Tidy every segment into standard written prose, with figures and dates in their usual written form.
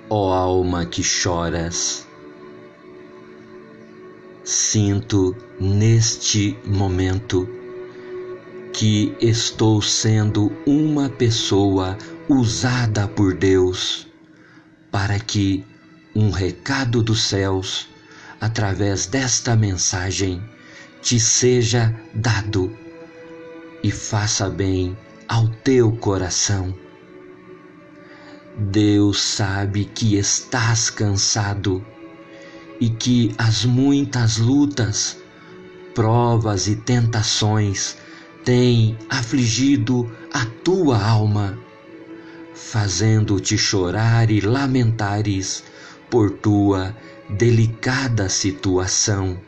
Ó alma que choras, sinto neste momento que estou sendo uma pessoa usada por Deus para que um recado dos céus, através desta mensagem, te seja dado e faça bem ao teu coração. Deus sabe que estás cansado e que as muitas lutas, provas e tentações têm afligido a tua alma, fazendo-te chorar e lamentares por tua delicada situação.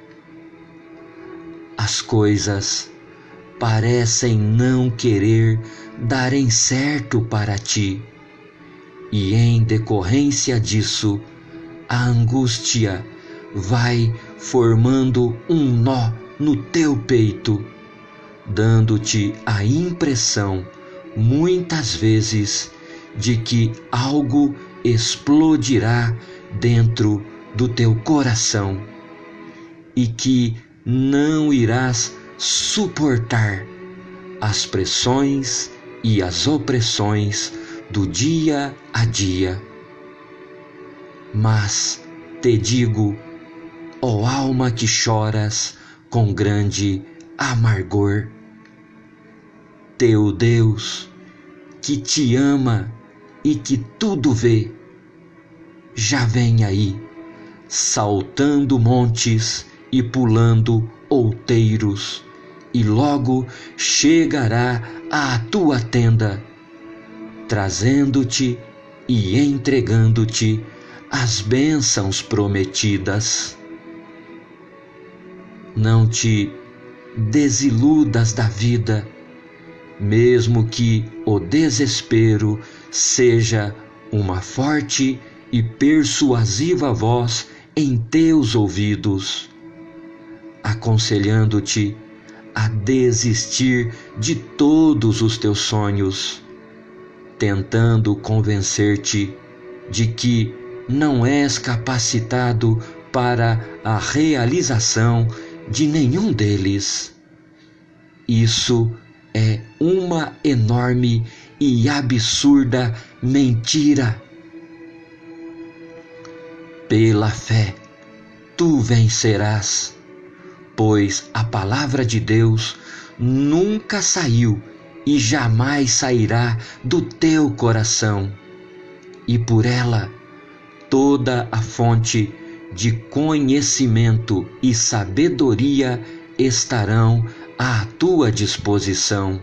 As coisas parecem não querer darem certo para ti, e em decorrência disso, a angústia vai formando um nó no teu peito, dando-te a impressão, muitas vezes, de que algo explodirá dentro do teu coração e que não irás suportar as pressões e as opressões do dia a dia. Mas te digo, ó alma que choras com grande amargor, teu Deus, que te ama e que tudo vê, já vem aí, saltando montes e pulando outeiros, e logo chegará à tua tenda, trazendo-te e entregando-te as bênçãos prometidas. Não te desiludas da vida, mesmo que o desespero seja uma forte e persuasiva voz em teus ouvidos, aconselhando-te a desistir de todos os teus sonhos, tentando convencer-te de que não és capacitado para a realização de nenhum deles. Isso é uma enorme e absurda mentira. Pela fé, tu vencerás, pois a palavra de Deus nunca saiu e jamais sairá do teu coração, e por ela toda a fonte de conhecimento e sabedoria estarão à tua disposição.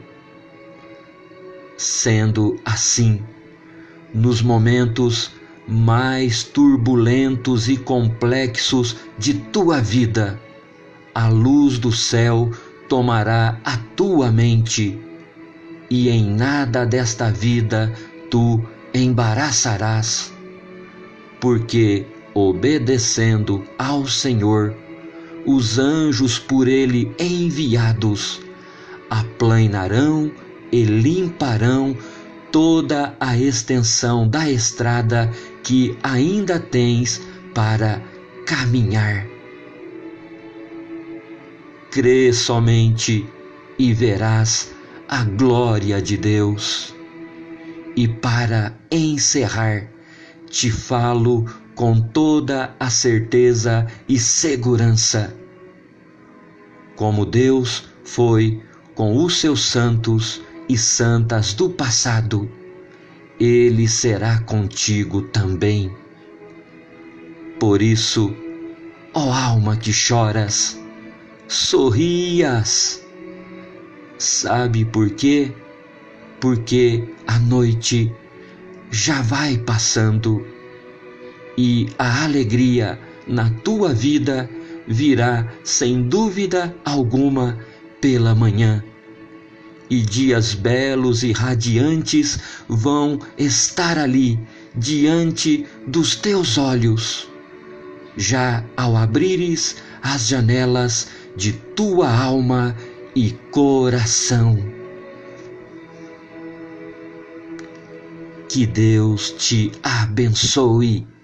Sendo assim, nos momentos mais turbulentos e complexos de tua vida, a luz do céu tomará a tua mente, e em nada desta vida tu embaraçarás, porque, obedecendo ao Senhor, os anjos por ele enviados aplanarão e limparão toda a extensão da estrada que ainda tens para caminhar. Crê somente e verás a glória de Deus. E para encerrar, te falo com toda a certeza e segurança. Como Deus foi com os seus santos e santas do passado, Ele será contigo também. Por isso, ó alma que choras, sorrias. Sabe por quê? Porque a noite já vai passando e a alegria na tua vida virá sem dúvida alguma pela manhã, e dias belos e radiantes vão estar ali diante dos teus olhos, já ao abrires as janelas de tua alma e coração. Que Deus te abençoe.